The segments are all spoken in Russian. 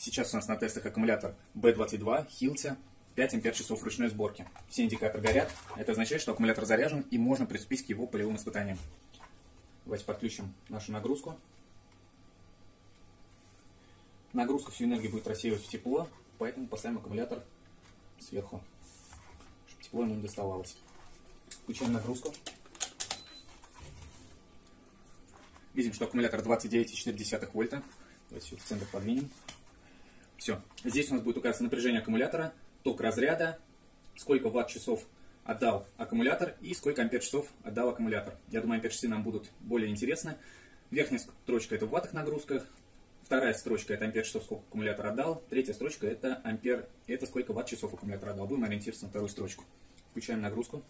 Сейчас у нас на тестах аккумулятор B22 Hilti 5 ампер-часов ручной сборки. Все индикаторы горят. Это означает, что аккумулятор заряжен и можно приступить к его полевым испытаниям. Давайте подключим нашу нагрузку. Нагрузка всю энергию будет рассеивать в тепло, поэтому поставим аккумулятор сверху, чтобы тепло ему не доставалось. Включаем нагрузку. Видим, что аккумулятор 29,4 вольта. Давайте все в центр подвинем. Все. Здесь у нас будет указываться напряжение аккумулятора, ток разряда, сколько ватт-часов отдал аккумулятор и сколько ампер-часов отдал аккумулятор. Я думаю, ампер-часы нам будут более интересны. Верхняя строчка это в ваттах нагрузках, вторая строчка это ампер-часов, сколько аккумулятор отдал, третья строчка это ампер, это сколько ватт-часов аккумулятор отдал. Будем ориентироваться на вторую строчку. Включаем нагрузку.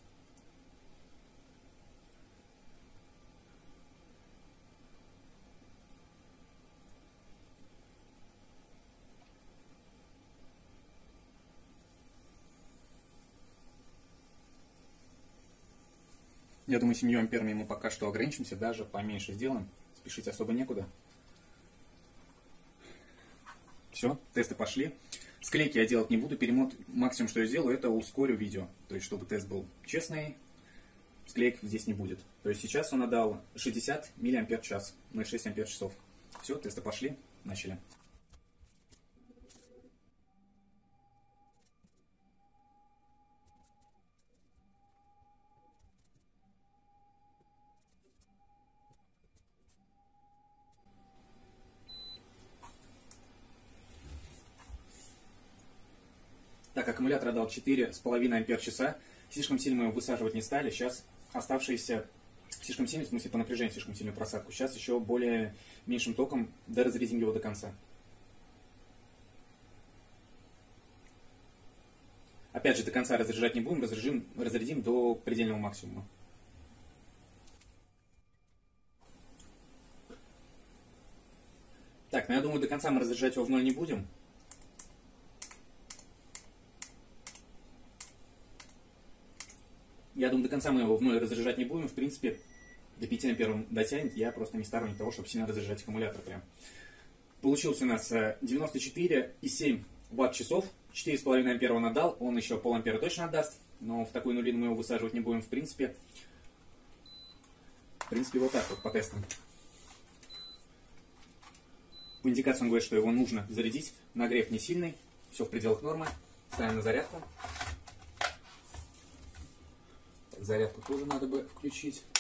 Я думаю, 7 амперами мы пока что ограничимся, даже поменьше сделаем. Спешить особо некуда. Все, тесты пошли. Склейки я делать не буду, перемот максимум, что я сделаю, это ускорю видео. То есть, чтобы тест был честный, склеек здесь не будет. То есть, сейчас он отдал 60 мАч, 0,6 ампер-часов. Все, тесты пошли, начали. Так, аккумулятор отдал 4,5 ампер-часа. Слишком сильно мы его высаживать не стали. Сейчас оставшиеся слишком сильно, в смысле по напряжению слишком сильную просадку. Сейчас еще более меньшим током доразрядим его до конца. Опять же, до конца разряжать не будем, разрядим до предельного максимума. Так, ну я думаю, до конца мы разряжать его в ноль не будем. Я думаю, до конца мы его в ноль разряжать не будем. В принципе, до 5 ампер дотянет. Я просто не сторонник того, чтобы сильно разряжать аккумулятор прям. Получился у нас 94,7 ватт-часов. 4,5 ампера он отдал. Он еще пол-ампера точно отдаст. Но в такую нулину мы его высаживать не будем. В принципе, вот так вот по тестам. По индикации он говорит, что его нужно зарядить. Нагрев не сильный. Все в пределах нормы. Ставим на зарядку. Зарядку тоже надо бы включить.